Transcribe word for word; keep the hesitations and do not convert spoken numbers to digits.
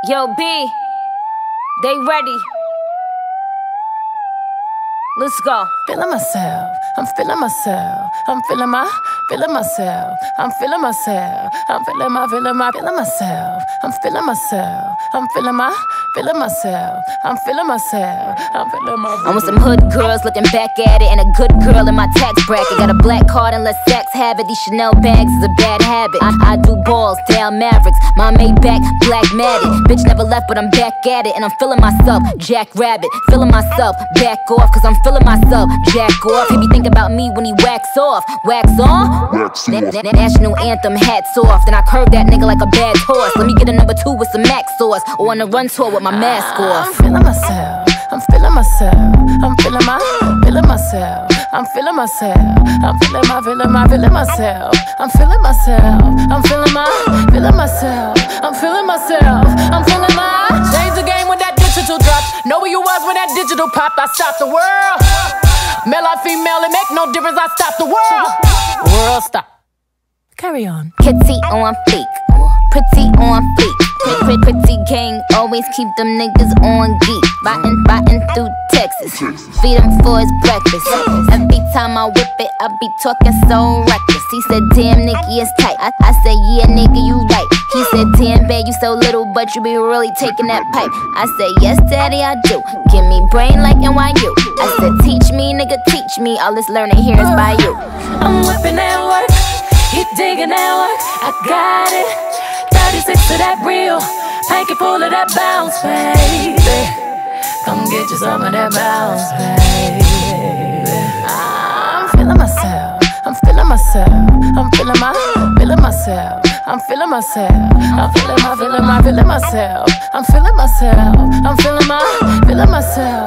Yo, B, they ready. Let's go. Feeling myself, I'm feeling myself, I'm feeling my, feeling myself, I'm feeling myself, I'm feeling my, feeling my, feeling myself, I'm feeling myself, I'm feeling my, feeling myself, I'm feeling myself, I'm feeling my. I'm with some hood girls looking back at it, and a good girl in my tax bracket. Got a black card and let sex have it. These Chanel bags is a bad habit. I, I do balls, down Mavericks, my Maybach, black matted. Bitch never left, but I'm back at it, and I'm feeling myself, Jack Rabbit, feeling myself, back off, cause I'm feeling myself, jack off. He be thinking about me when he wax off. Wax on? Wax na na national anthem, hats off. Then I curve that nigga like a bad horse. Let me get a number two with some Max sauce, or on a run tour with my mask off. I'm feeling myself, I'm feeling myself, I'm feeling my, feeling myself, I'm feeling myself, I'm feeling my, feeling my, feeling myself, I'm feeling myself, I'm feeling my, feeling myself, I'm feeling myself, I'm feeling my. Change the game when that digital dropped. Know where you was when that digital popped. I stopped the world. Male or female, it make no difference. I stopped the world. World stop. Carry on. Kitty on fleek, pretty on fleek. Pretty, pretty gang, always keep them niggas on geek. Biting, biting through Texas, feed him for his breakfast. Every time I whip it, I be talking so reckless. He said, damn, Nicky, it's tight. I, I said, yeah, nigga, you right. He said, damn, babe, you so little, but you be really taking that pipe. I said, yes, daddy, I do. Give me brain like N Y U. I said, teach me, nigga, teach me. All this learning here is by you. I'm whipping that work, he digging that work. I got it. thirty-six to that real, pinky full of that bounce, baby. Come get you some of that bounce, baby. I'm feeling myself, I'm feeling myself, I'm feeling my, feeling myself, I'm feeling myself, I'm feeling my, feeling my, feeling myself, I'm feeling myself, I'm feeling my, feeling myself.